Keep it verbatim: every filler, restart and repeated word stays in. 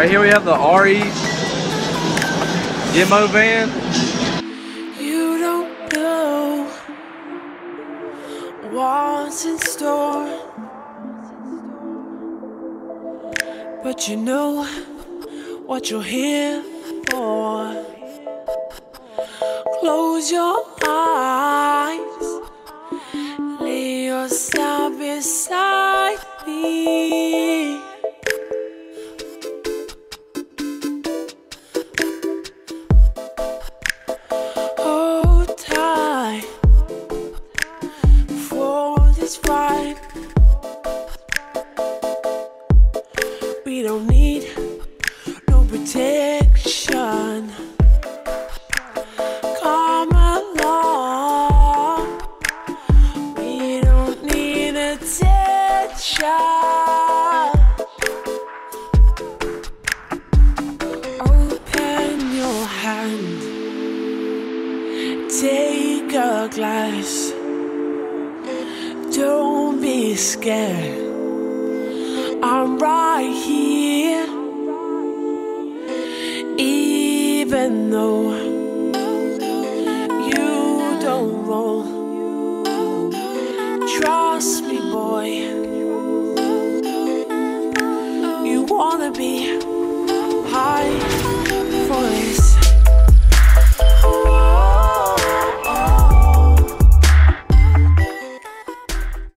Alright, here we have the R E demo van. You don't know what's in store, but you know what you're here for. Close your eyes, lay yourself beside me. Hold tight for this ride. We don't need no protection. Come along, we don't need attention. Open your hand, take a glass. Don't be scared, I'm right here. Even though you don't roll, trust me boy, you wanna be